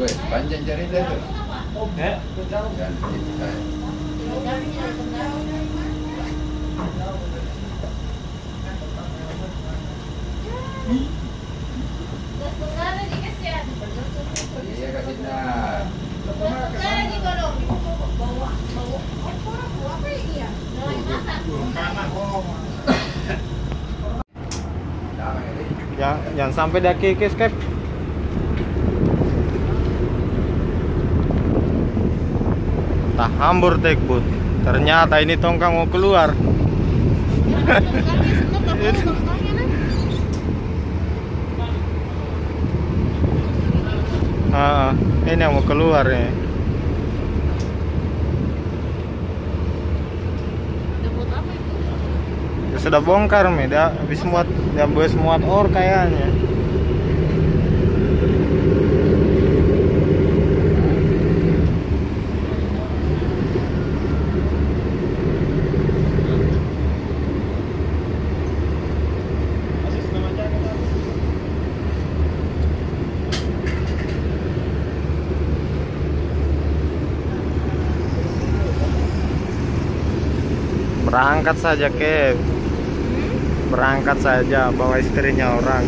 panjang cerita itu. Ya. Jangan cerita. Iya Kak Dina. Jangan sampai dia kikis, Kep. Tak hambur tekbut. Ternyata ini tongkang mau keluar. Ini yang mau keluar nih. Dia sudah bongkar nih, dia habis muat, or kayaknya. Berangkat saja, Kev. Berangkat saja, bawa istrinya orang.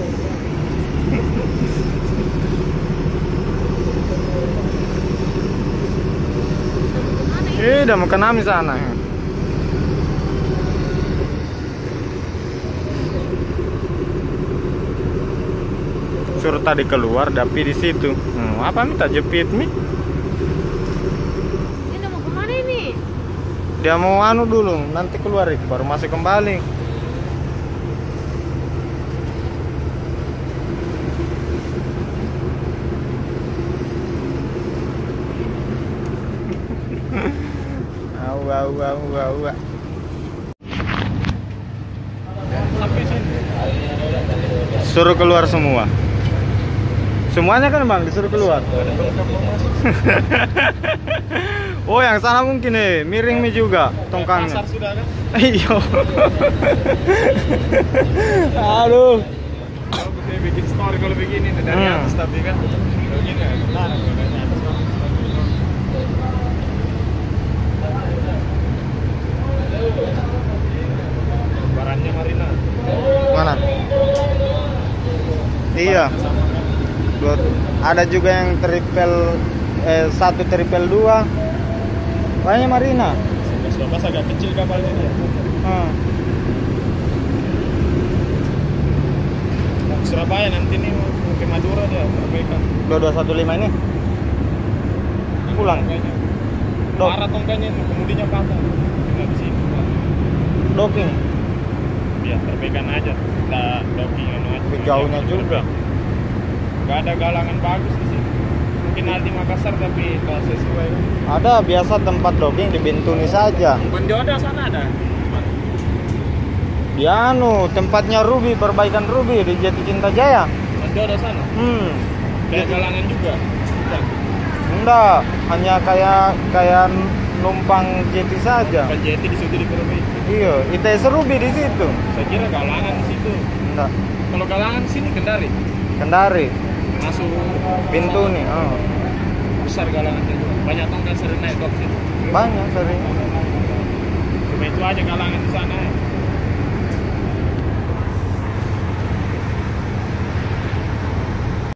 Udah mau ke Nami sana. Suruh tadi keluar, tapi di situ. Apa minta jepit mi? Ini mau kemana ini? Dia mau anu dulu, nanti keluar itu baru masuk kembali. Au. Suruh keluar semua. Semuanya kan Bang disuruh keluar. Oh, yang sana mungkin miring nih juga tongkangnya. Pasar sudah kan? Iya. Aduh. Kalau bikin story kalau begini dari atas tapi kan begini ya. Nah, dari atas kan. Barangnya Marina. Mana? Iya. Ada juga yang satu triple 2. Banyak Marina. Pas agak kecil kapalnya dia. Mau ke Surabaya nanti nih mau ke Madura dia perbaikan. 2215 ini pulang. Parah tongkangnya kemudinya patah. Tinggal di sini. Docking. Biar perbaikan aja. Kita docking anu aja. Jauhnya juga. Gak ada galangan bagus di sini. Mungkin ada di Makassar tapi kalau sesuai. Ada biasa tempat docking di Bintuni saja. Banjoda sana ada. Di tempatnya Ruby, perbaikan Ruby di Jati Cinta Jaya. Banjoda sana. Kayak galangan juga. Enggak, hanya kayak numpang jeti saja. Kan jeti di situ diperbaiki. Iya, ITS Ruby di situ. Saya kira galangan di situ. Enggak. Kalau galangan sini Kendari. Masuk Bintuni. Besar galangannya juga. Banyak tongkang sering naik ke situ. Banyak sering. Cuma itu aja galangan di sana.